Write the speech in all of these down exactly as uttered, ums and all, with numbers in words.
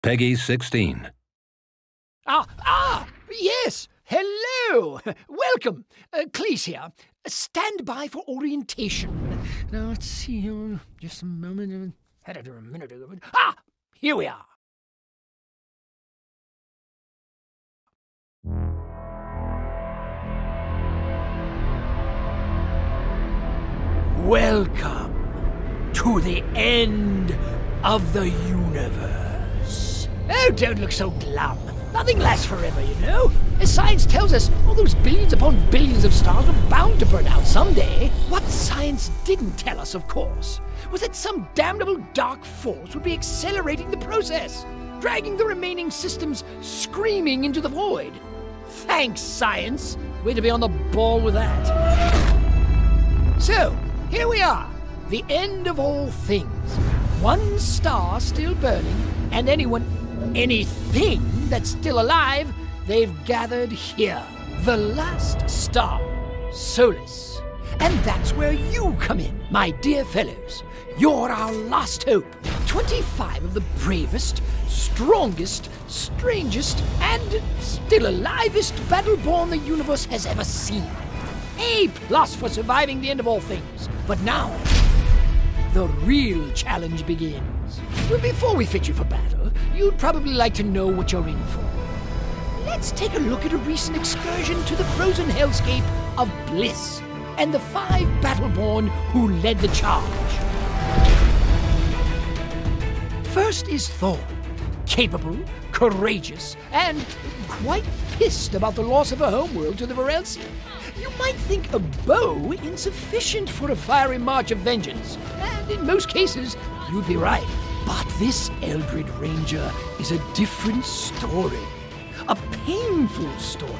Peggy sixteen. Ah, ah, yes. Hello. Welcome. Uh, Cleese here. Stand by for orientation. Now, let's see here. Just a moment. Had it a minute ago. Ah, here we are. Welcome to the end of the universe. Oh, don't look so glum. Nothing lasts forever, you know. As science tells us, all those billions upon billions of stars are bound to burn out someday. What science didn't tell us, of course, was that some damnable dark force would be accelerating the process, dragging the remaining systems screaming into the void. Thanks, science. Way to be on the ball with that. So, here we are, the end of all things. One star still burning, and anyone, anything that's still alive, they've gathered here. The last star, Solus. And that's where you come in, my dear fellows. You're our last hope. twenty-five of the bravest, strongest, strangest, and still alivest Battleborn the universe has ever seen. A plus for surviving the end of all things. But now, the real challenge begins. Well, before we fit you for battle, you'd probably like to know what you're in for. Let's take a look at a recent excursion to the frozen hellscape of Bliss and the five Battleborn who led the charge. First is Thor, capable, courageous, and quite pissed about the loss of her homeworld to the Varelsi. You might think a bow insufficient for a fiery march of vengeance, and in most cases, you'd be right. But this Eldred Ranger is a different story. A painful story.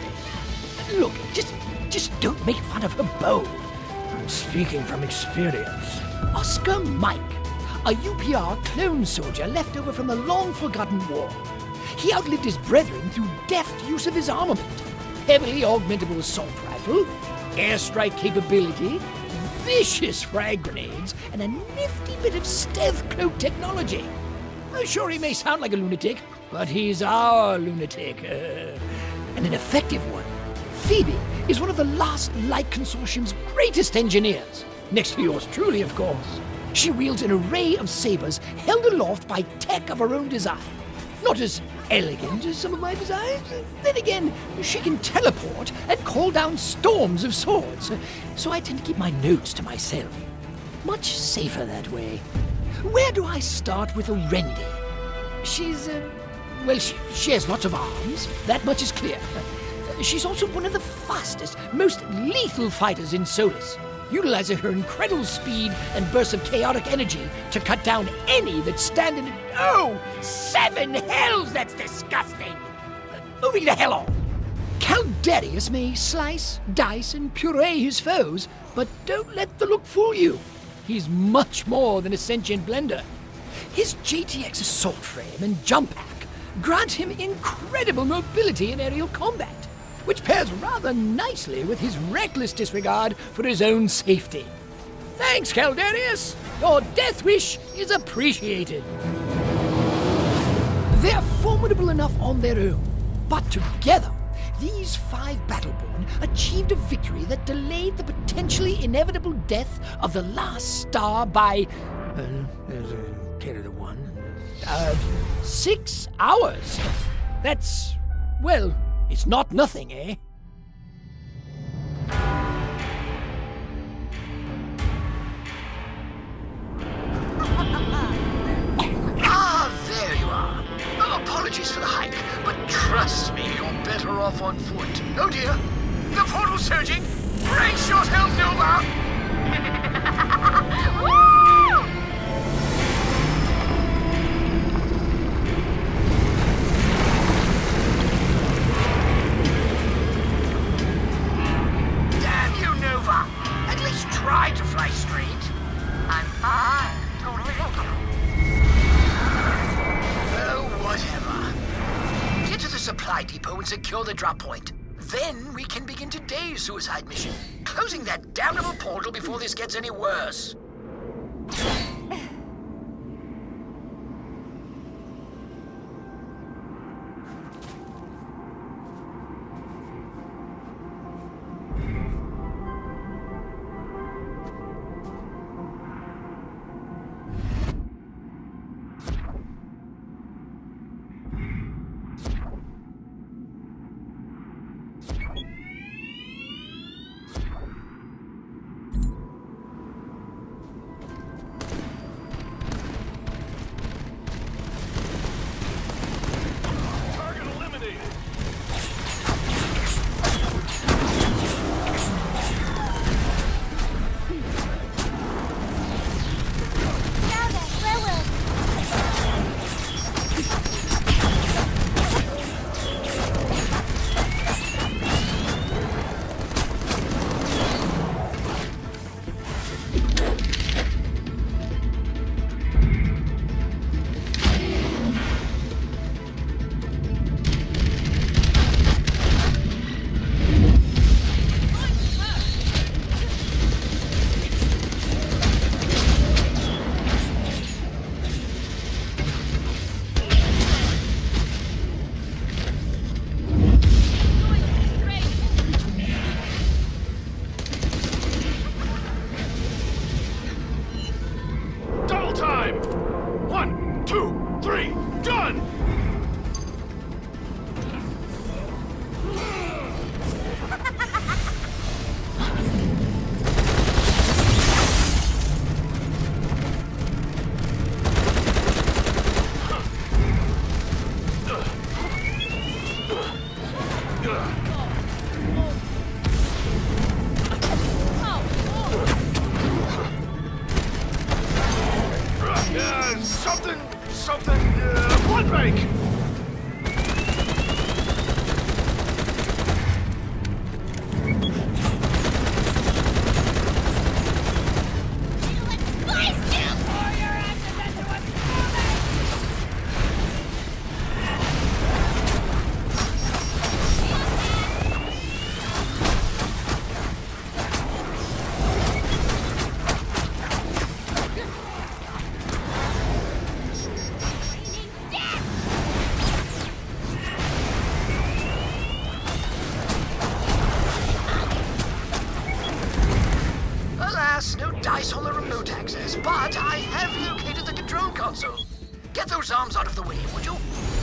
Look, just, just don't make fun of her bow. I'm speaking from experience. Oscar Mike, a U P R clone soldier left over from the long-forgotten war. He outlived his brethren through deft use of his armament. Heavily augmentable assault rifle, airstrike capability, vicious frag grenades, and a nifty bit of stealth cloak technology. I'm sure he may sound like a lunatic, but he's our lunatic. Uh, and an effective one. Phoebe is one of the last Light Consortium's greatest engineers. Next to yours truly, of course. She wields an array of sabers held aloft by tech of her own design. Not as elegant as some of my designs. Then again, she can teleport and call down storms of swords. So I tend to keep my notes to myself. Much safer that way. Where do I start with Orendi? She's, uh, well, she, she has lots of arms. That much is clear. She's also one of the fastest, most lethal fighters in Solus, utilizing her incredible speed and bursts of chaotic energy to cut down any that stand in it. Oh, seven hells, that's disgusting! Uh, moving the hell on. Caldarius may slice, dice, and puree his foes, but don't let the look fool you. He's much more than a sentient blender. His J T X assault frame and jump pack grant him incredible mobility in aerial combat, which pairs rather nicely with his reckless disregard for his own safety. Thanks, Caldarius! Your death wish is appreciated. They're formidable enough on their own, but together, these five Battleborn achieved a victory that delayed the potentially inevitable death of the last star by... Uh, there's a carry the one... Uh, six hours. That's... well... it's not nothing, eh? Ah, there you are. Oh, apologies for the hike, but trust me, you're better off on foot. Oh dear, the portal's surging. Brace yourself, Nova! Woo! At least try to fly straight. And I totally welcome. Oh, whatever. Get to the supply depot and secure the drop point. Then we can begin today's suicide mission, closing that damnable portal before this gets any worse. Run! Uh, something, something, uh, blood bank! No dice on the remote access, but I have located the control console. Get those arms out of the way, would you?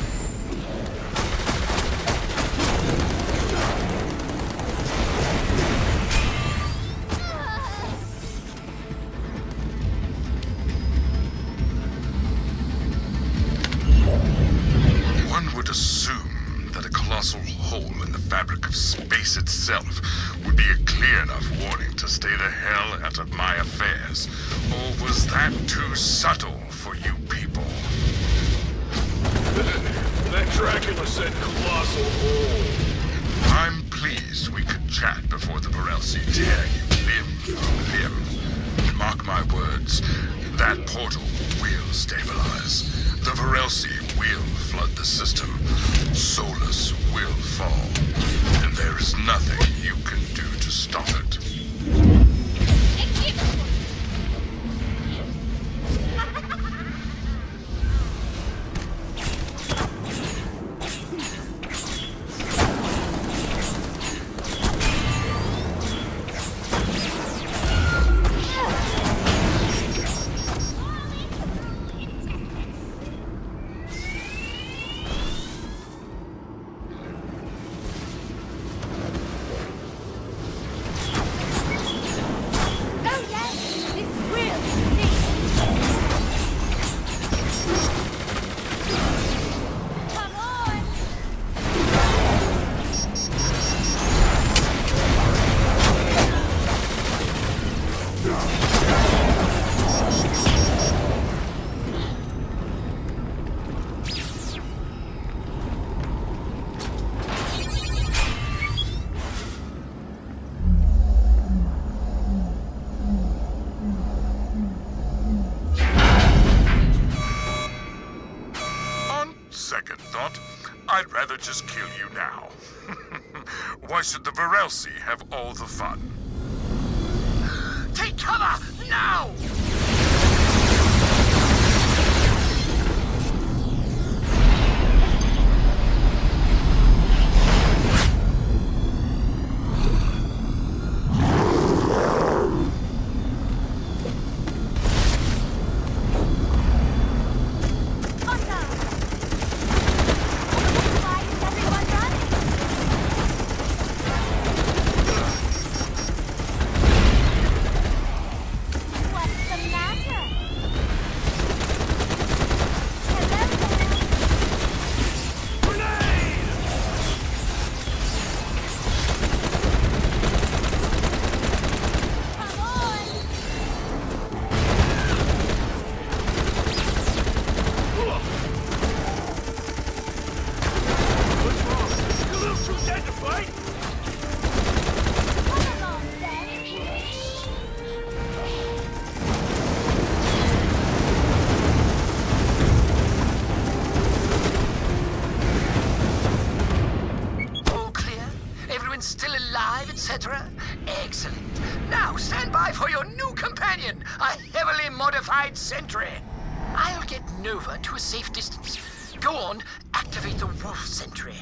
One would assume that a colossal hole in the fabric of space itself would be a clear enough warning to stay the hell out of my affairs. Or was that too subtle for you people? That Dracula said colossal hole. I'm pleased we could chat before the Borelsi tear you limb from limb. Mark my words, that portal will stabilize. The Borelsi will flood the system. Solus will fall. And there is nothing you can do to stop it. Second thought, I'd rather just kill you now. Why should the Borelsi have all the fun? Take cover, now! Still alive, et cetera? Excellent. Now stand by for your new companion, a heavily modified sentry. I'll get Nova to a safe distance. Go on, activate the wolf sentry.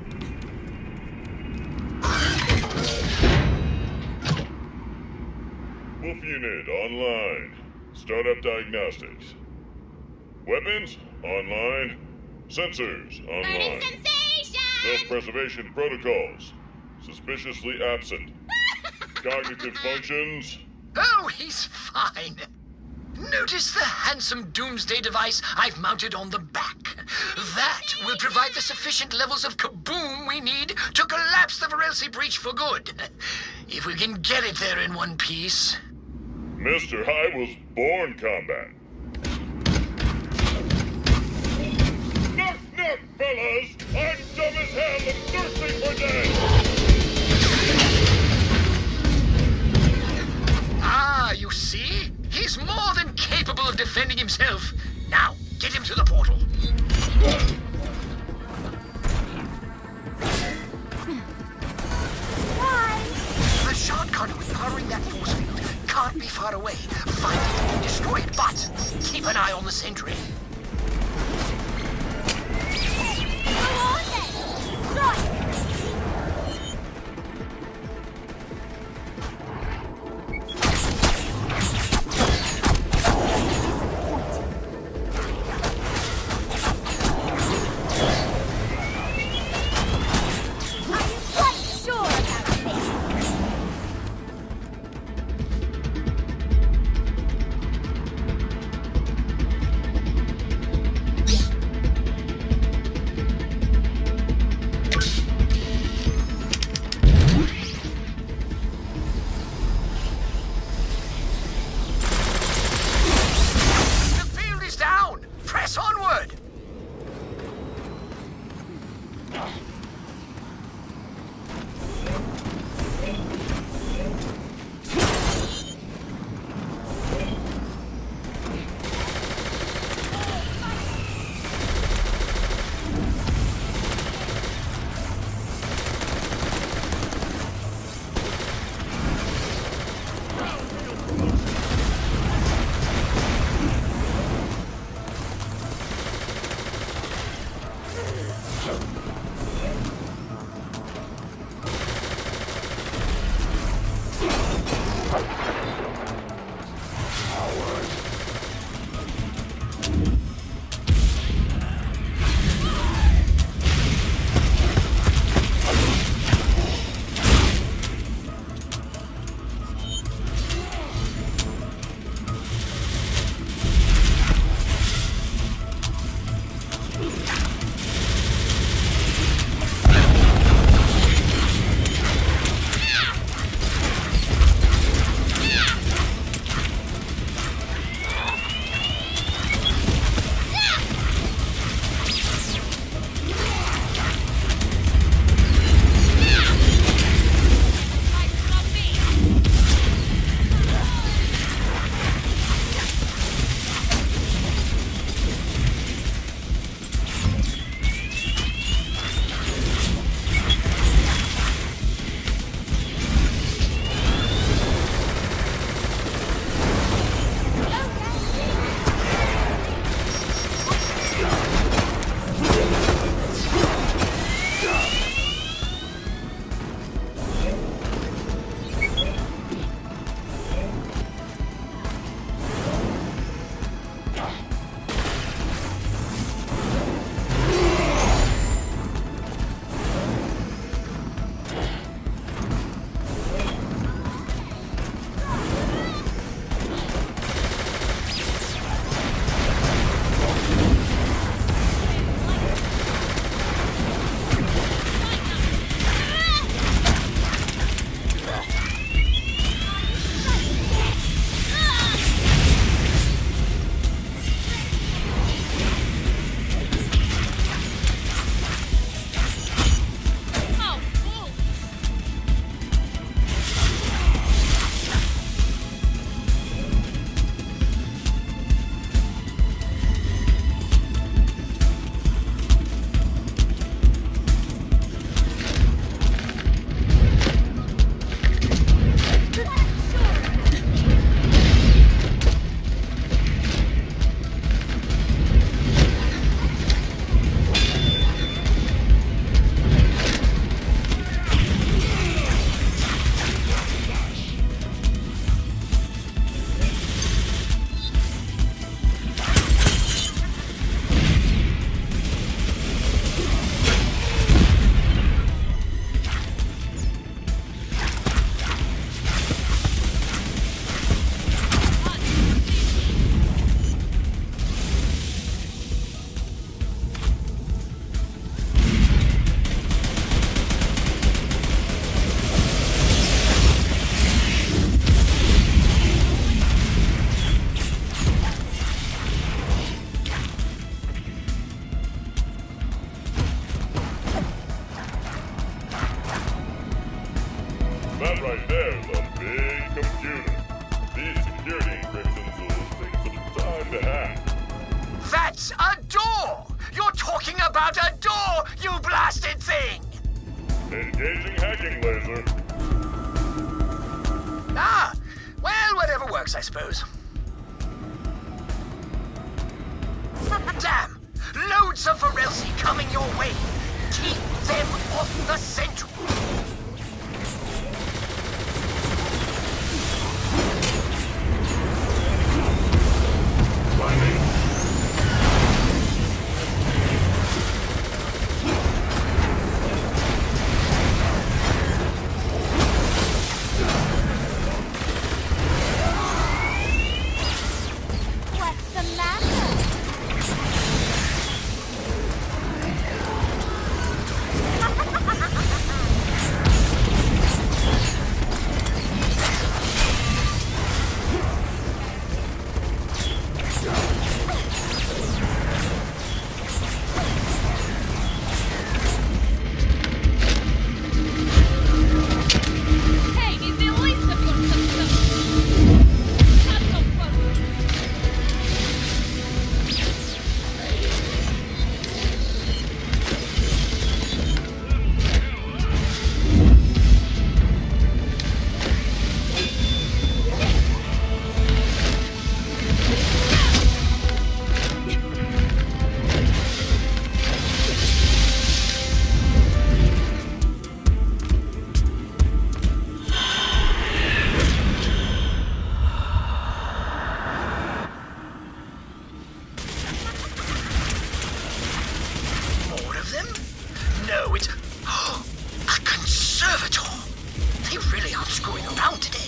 Wolf unit online. Startup diagnostics. Weapons online. Sensors Burning online. sensation! Self-preservation protocols. Suspiciously absent. Cognitive functions. Oh, he's fine. Notice the handsome doomsday device I've mounted on the back. That will provide the sufficient levels of kaboom we need to collapse the Varelsi breach for good. If we can get it there in one piece. Mister I was born combat. Knock, knock, fellas! I'm dumb as hell and thirsty for death! Ah, you see? He's more than capable of defending himself. Now, get him to the portal. Bye! The shard conduit powering that force field can't be far away. Find it and destroy it, but keep an eye on the sentry. Go on then! Right! That right there's a big computer. These security encryptions will take some time to hack. That's a door! You're talking about a door, you blasted thing! Engaging hacking laser. Ah, well, whatever works, I suppose. Damn! Loads of Varelsi coming your way! Keep them off the Central! What's the matter? Hey, is the least of your system? Not so fun. More of them? No, it's... Oh, a conservator! They really aren't screwing around today.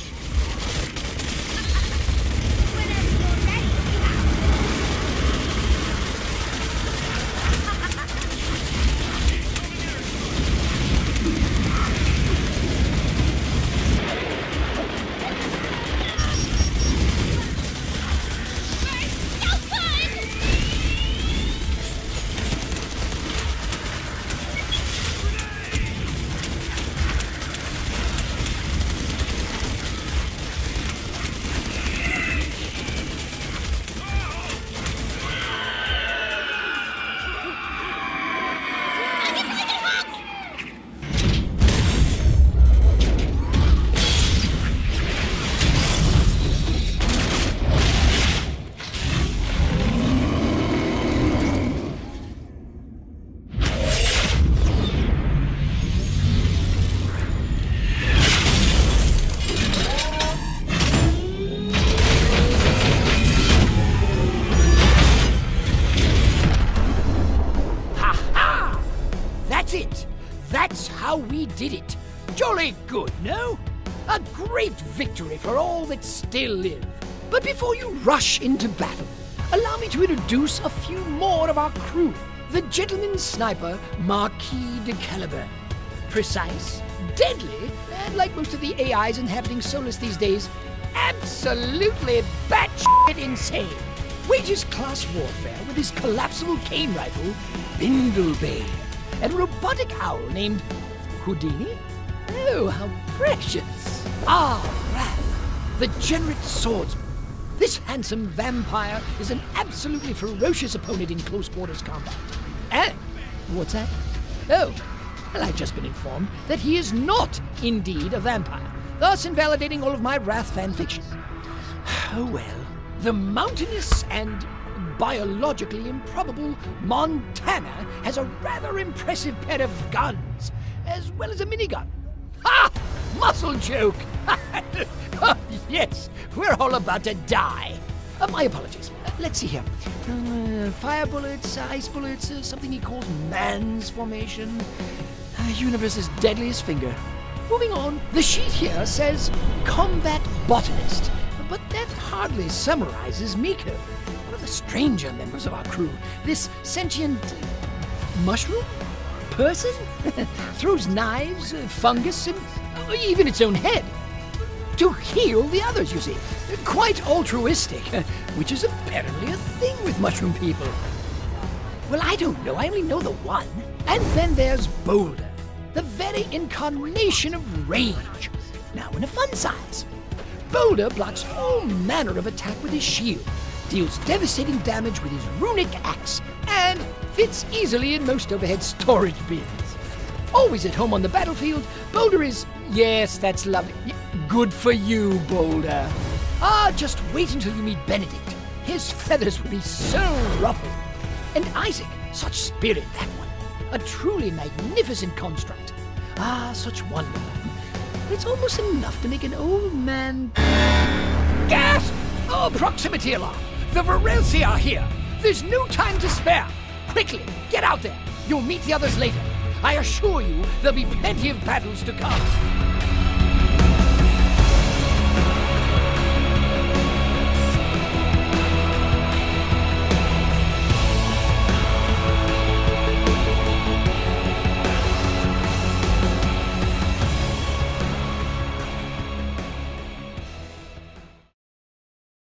That's it! That's how we did it! Jolly good, no? A great victory for all that still live. But before you rush into battle, allow me to introduce a few more of our crew. The gentleman sniper, Marquis de Caliban. Precise, deadly, and like most of the A Is inhabiting Solus these days, absolutely batshit insane. Wages class warfare with his collapsible cane rifle, Bindlebane, and a robotic owl named Houdini? Oh, how precious! Ah, Wrath, the generate swordsman. This handsome vampire is an absolutely ferocious opponent in close quarters combat. And, what's that? Oh, well, I've just been informed that he is not indeed a vampire, thus invalidating all of my Wrath fanfiction. Oh well. The mountainous and biologically improbable Montana has a rather impressive pair of guns, as well as a minigun. Ha! Muscle joke! Oh, yes, we're all about to die. Uh, my apologies. Uh, let's see here. Uh, fire bullets, ice bullets, uh, something he calls man's formation. Uh, universe's deadliest finger. Moving on, the sheet here says combat botanist, but that hardly summarizes Miko, one of the stranger members of our crew. This sentient mushroom? Person? Throws knives, uh, fungus, and uh, even its own head. To heal the others, you see. Quite altruistic, uh, which is apparently a thing with mushroom people. Well, I don't know. I only know the one. And then there's Boulder, the very incarnation of rage. now in a fun size. Boulder blocks all manner of attack with his shield, deals devastating damage with his runic axe, and fits easily in most overhead storage bins. Always at home on the battlefield, Boulder is, yes, that's lovely, good for you, Boulder. Ah, just wait until you meet Benedict. His feathers will be so ruffled. And Isaac, such spirit, that one. A truly magnificent construct. Ah, such wonder. It's almost enough to make an old man gasp! Oh, proximity alarm! The Varelsi are here! There's no time to spare! Quickly, get out there! You'll meet the others later. I assure you, there'll be plenty of battles to come.